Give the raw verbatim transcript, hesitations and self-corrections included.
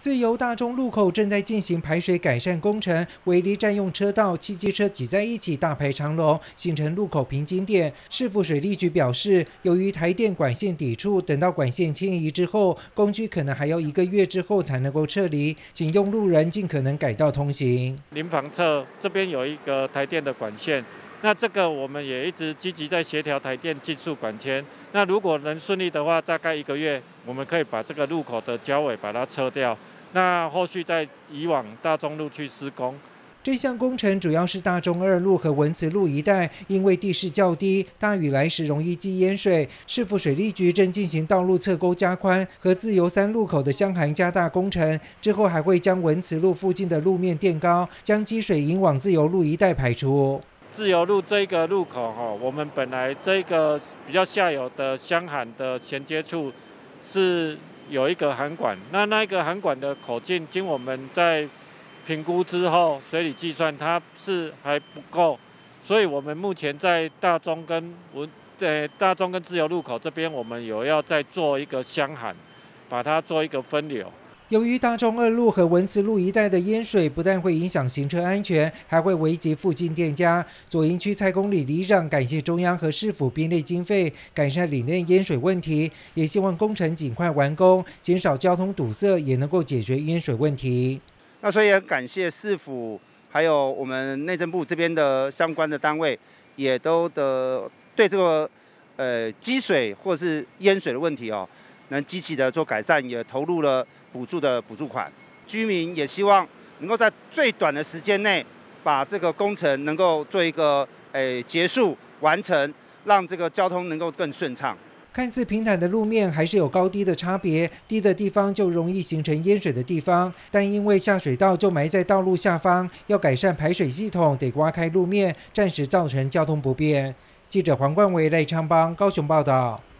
自由大中路口正在进行排水改善工程，违例占用车道，汽机车挤在一起，大排长龙，形成路口瓶颈点。市府水利局表示，由于台电管线抵触，等到管线迁移之后，工区可能还要一个月之后才能够撤离，请用路人尽可能改道通行。 临房侧这边有一个台电的管线。 那这个我们也一直积极在协调台电技术管迁。那如果能顺利的话，大概一个月，我们可以把这个路口的交尾把它撤掉。那后续再移往大中路去施工。 这项工程主要是大中二路和文慈路一带，因为地势较低，大雨来时容易积淹水。市府水利局正进行道路侧沟加宽和自由三路口的箱涵加大工程，之后还会将文慈路附近的路面垫高，将积水引往自由路一带排出。 自由路这个路口哈，我们本来这个比较下游的箱涵的衔接处是有一个涵管，那那个涵管的口径，经我们在评估之后，水理计算它是还不够，所以我们目前在大中跟文呃大中跟自由路口这边，我们有要再做一个箱涵，把它做一个分流。 由于大中二路和文慈路一带的淹水，不但会影响行车安全，还会危及附近店家。左营区蔡公里里长感谢中央和市府编列经费，改善里内淹水问题，也希望工程尽快完工，减少交通堵塞，也能够解决淹水问题。 那所以也感谢市府，还有我们内政部这边的相关的单位，也都的对这个呃积水或是淹水的问题哦。 能积极的做改善，也投入了补助的补助款。居民也希望能够在最短的时间内，把这个工程能够做一个诶结束完成，让这个交通能够更顺畅。 看似平坦的路面，还是有高低的差别，低的地方就容易形成淹水的地方，但因为下水道就埋在道路下方，要改善排水系统，得挖开路面，暂时造成交通不便。记者黄冠维、赖昌邦高雄报道。